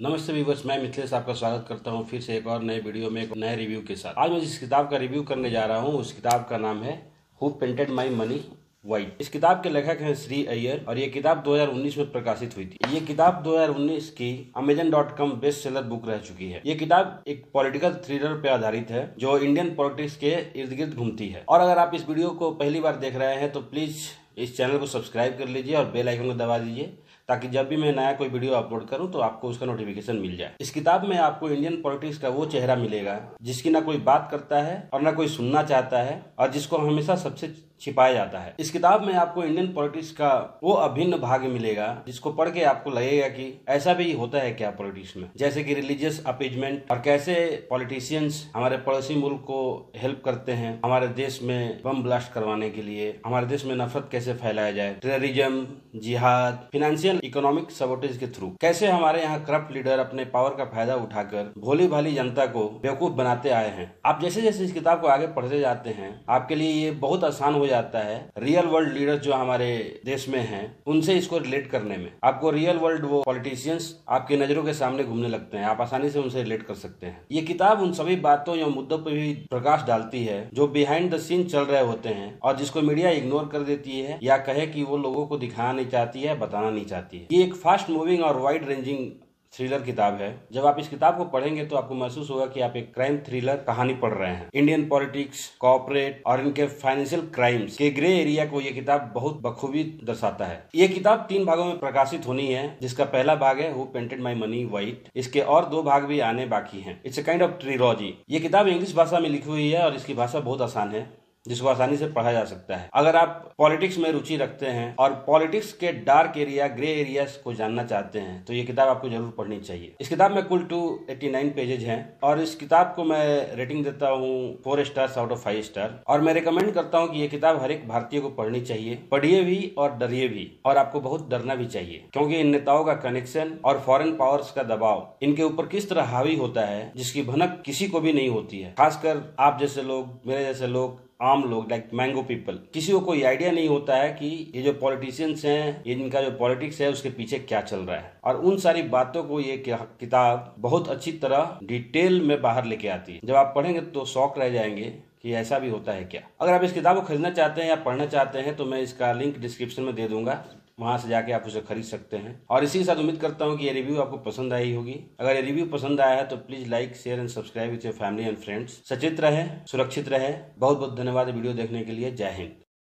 नमस्ते व्यूवर्स, मैं मिथिलेश आपका स्वागत करता हूं फिर से एक और नए वीडियो में एक नए रिव्यू के साथ। आज मैं जिस किताब का रिव्यू करने जा रहा हूं उस किताब का नाम है who painted my money white. इस किताब के लेखक हैं श्री अय्यर और ये किताब 2019 में प्रकाशित हुई थी। ये किताब 2019 की Amazon.com बेस्ट सेलर बुक रह चुकी है। ये किताब एक पॉलिटिकल थ्रिलर पे आधारित है जो इंडियन पॉलिटिक्स के इर्द गिर्द घूमती है। और अगर आप इस वीडियो को पहली बार देख रहे हैं तो प्लीज इस चैनल को सब्सक्राइब कर लीजिए और बेल आइकन को दबा दीजिए ताकि जब भी मैं नया कोई वीडियो अपलोड करूं तो आपको उसका नोटिफिकेशन मिल जाए। इस किताब में आपको इंडियन पॉलिटिक्स का वो चेहरा मिलेगा जिसकी ना कोई बात करता है और ना कोई सुनना चाहता है और जिसको हमेशा सबसे छिपाया जाता है। इस किताब में आपको इंडियन पॉलिटिक्स का वो अभिन्न भाग मिलेगा जिसको पढ़ के आपको लगेगा कि ऐसा भी होता है क्या पॉलिटिक्स में, जैसे कि रिलीजियस अपीजमेंट और कैसे पॉलिटिशियंस हमारे पड़ोसी मुल्क को हेल्प करते हैं हमारे देश में बम ब्लास्ट करवाने के लिए, हमारे देश में नफरत कैसे फैलाया जाए, टेररिज्म, जिहाद, फाइनेंशियल इकोनॉमिक सबोटेज के थ्रू कैसे हमारे यहाँ करप्ट लीडर अपने पावर का फायदा उठाकर भोली भाली जनता को बेवकूफ बनाते आए हैं। आप जैसे जैसे इस किताब को आगे पढ़ते जाते हैं आपके लिए ये बहुत आसान हो जाता है रियल वर्ल्ड लीडर्स जो हमारे देश में हैं उनसे इसको रिलेट करने में। आपको रियल वर्ल्ड वो पॉलिटिशियंस आपकी नजरों के सामने घूमने लगते हैं, आप आसानी से उनसे रिलेट कर सकते हैं। ये किताब उन सभी बातों या मुद्दों पर भी प्रकाश डालती है जो बिहाइंड द सीन चल रहे होते हैं और जिसको मीडिया इग्नोर कर देती है या कहे कि वो लोगों को दिखाना नहीं चाहती है, बताना नहीं चाहती है। ये एक फास्ट मूविंग और वाइड रेंजिंग थ्रिलर किताब है। जब आप इस किताब को पढ़ेंगे तो आपको महसूस होगा कि आप एक क्राइम थ्रिलर कहानी पढ़ रहे हैं। इंडियन पॉलिटिक्स, कॉर्पोरेट और इनके फाइनेंशियल क्राइम्स के ग्रे एरिया को ये किताब बहुत बखूबी दर्शाता है। ये किताब 3 भागों में प्रकाशित होनी है जिसका पहला भाग है who painted my money white. इसके और 2 भाग भी आने बाकी हैं। It's a kind of trilogy. ये किताब इंग्लिश भाषा में लिखी हुई है और इसकी भाषा बहुत आसान है जिसको आसानी से पढ़ा जा सकता है। अगर आप पॉलिटिक्स में रुचि रखते हैं और पॉलिटिक्स के डार्क एरिया, ग्रे एरियाज को जानना चाहते हैं तो ये किताब आपको जरूर पढ़नी चाहिए। इस किताब में कुल 289 पेजेज हैं और इस किताब को मैं रेटिंग देता हूँ 4 स्टार्स आउट ऑफ 5 स्टार। और मैं रिकमेंड करता हूँ कि ये किताब हर एक भारतीय को पढ़नी चाहिए। पढ़िए भी और डरिए भी, और आपको बहुत डरना भी चाहिए क्योंकि इन नेताओं का कनेक्शन और फॉरेन पावर्स का दबाव इनके ऊपर किस तरह हावी होता है जिसकी भनक किसी को भी नहीं होती है। खासकर आप जैसे लोग, मेरे जैसे लोग, आम लोग लाइक मैंगो पीपल, किसी को कोई आइडिया नहीं होता है कि ये जो पॉलिटिशियंस हैं, इनका जो पॉलिटिक्स है उसके पीछे क्या चल रहा है। और उन सारी बातों को ये किताब बहुत अच्छी तरह डिटेल में बाहर लेके आती है। जब आप पढ़ेंगे तो शॉक रह जाएंगे कि ऐसा भी होता है क्या। अगर आप इस किताब को खरीदना चाहते हैं या पढ़ना चाहते हैं तो मैं इसका लिंक डिस्क्रिप्शन में दे दूंगा, वहां से जाके आप उसे खरीद सकते हैं। और इसी के साथ उम्मीद करता हूं कि ये रिव्यू आपको पसंद आई होगी। अगर ये रिव्यू पसंद आया है तो please like, share and subscribe with your family and friends. सचेत रहे, सुरक्षित रहे। बहुत बहुत धन्यवाद वीडियो देखने के लिए। जय हिंद।